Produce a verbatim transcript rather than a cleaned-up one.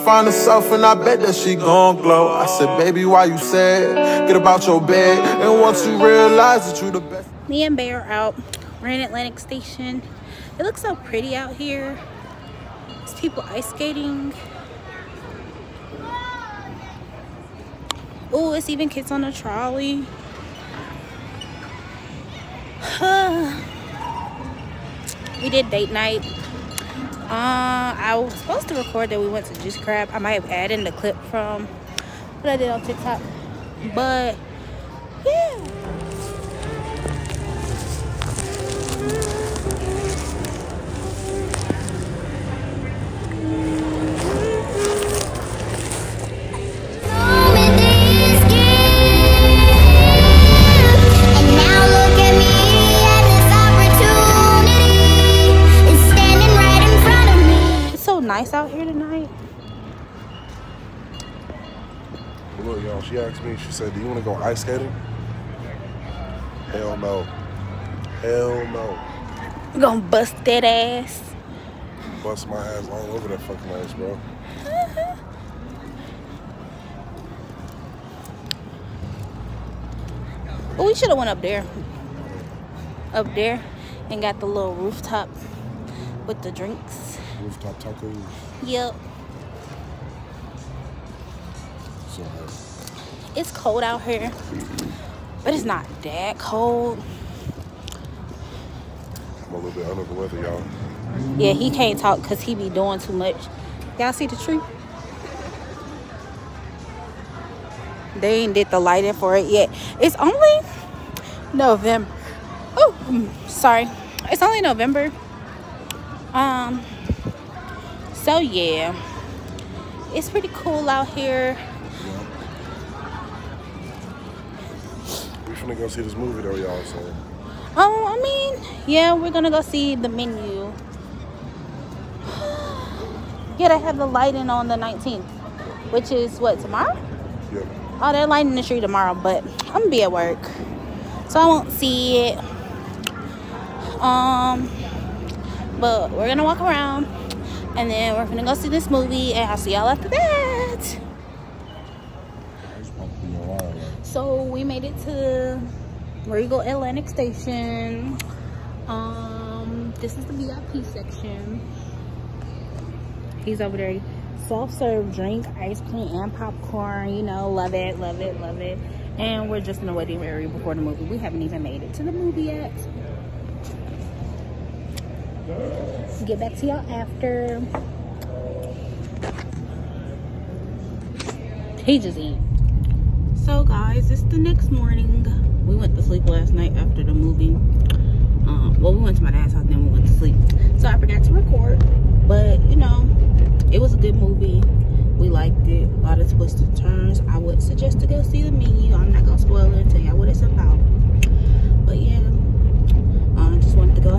find herself and I bet that she gon' glow. I said, baby, why you sad? Get about your bed. And once you realize that you the best. Me and Bay are out. We're in Atlantic Station. It looks so pretty out here. There's people ice skating. Oh, it's even kids on a trolley. We did date night. Uh, I was supposed to record that we went to Juicy Crab. I might have added the clip from what I did on TikTok. But yeah. Nice out here tonight. Look, y'all, she asked me, she said, do you want to go ice skating? Hell no. Hell no. We're gonna bust that ass. Bust my ass all over that fucking ice, bro. Oh, we should have went up there. Up there and got the little rooftop with the drinks. Rooftop tacos. Yep. So hot. It's cold out here, but it's not that cold. I'm a little bit under the weather, y'all. Yeah, he can't talk because he be doing too much. Y'all see the tree? They ain't did the lighting for it yet. It's only November. Oh, sorry. It's only November. Um. So yeah, it's pretty cool out here. We finna go see this movie though, y'all. So. Oh, I mean, yeah, we're gonna go see The Menu. Yeah, they have the lighting on the nineteenth, which is what, tomorrow? Yep. Oh, they're lighting the tree tomorrow, but I'm gonna be at work, so I won't see it. Um, but we're gonna walk around. And then we're gonna go see this movie, and I'll see y'all after that. So we made it to Regal Atlantic Station. Um, this is the V I P section. He's over there. Self-serve drink, ice cream, and popcorn. You know, love it, love it, love it. And we're just in the waiting area before the movie. We haven't even made it to the movie yet. Get back to y'all after. He just eat. So guys, it's the next morning. We went to sleep last night after the movie. Um, well, we went to my dad's house, then we went to sleep. So I forgot to record, but you know, it was a good movie. We liked it. A lot of twists and turns. I would suggest to go see The Menu. I'm not gonna spoil it and tell y'all what it's about. But yeah, I uh, just wanted to go